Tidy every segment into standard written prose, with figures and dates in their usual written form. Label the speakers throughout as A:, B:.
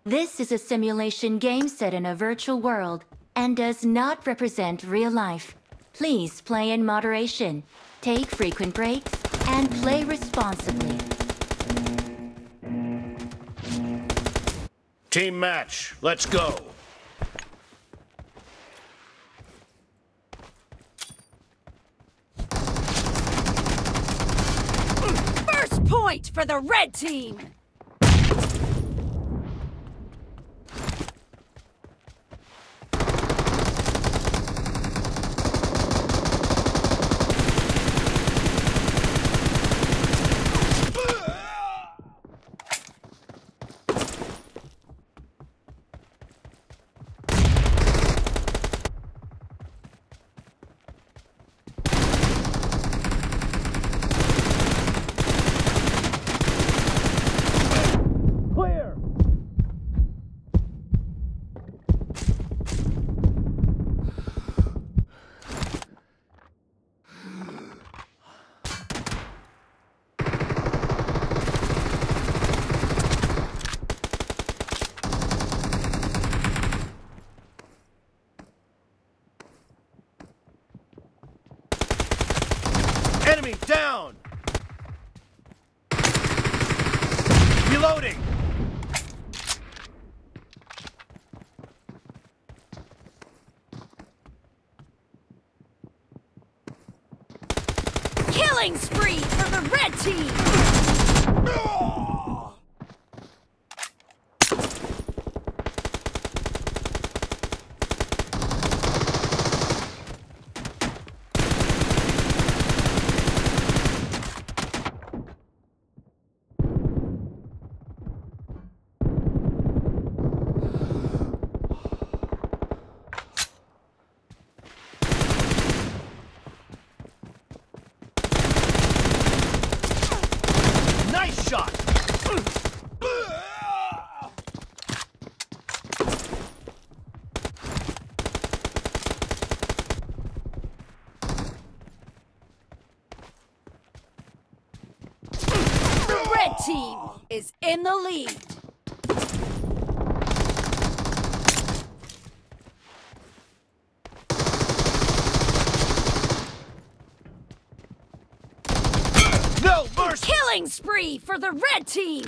A: This is a simulation game set in a virtual world and does not represent real life. Please play in moderation, take frequent breaks, and play responsibly.
B: Team match, let's go.
C: First point for the red team!
B: Enemy down! Reloading!
C: Killing spree for the red team!
B: Shot!
C: The red team is in the lead.
B: No mercy!
C: Killing spree for the red team!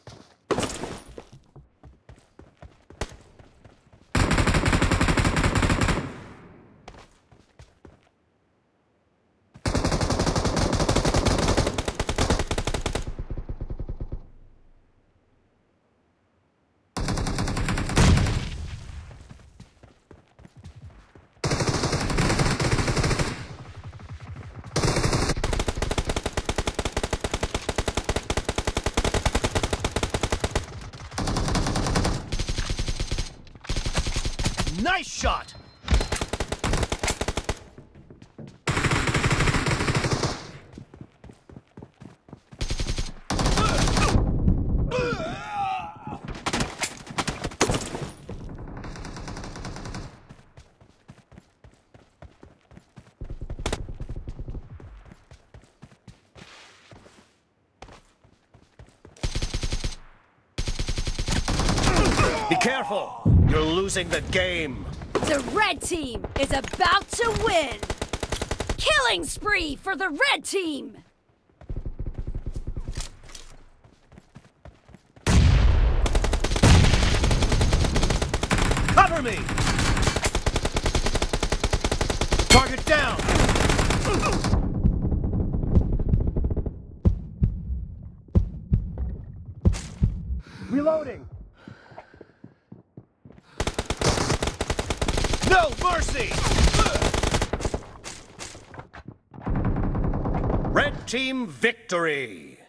B: Nice shot! Be careful! You're losing the game!
C: The red team is about to win! Killing spree for the red team!
B: Cover me! Target down! Reloading! No mercy! Red team victory!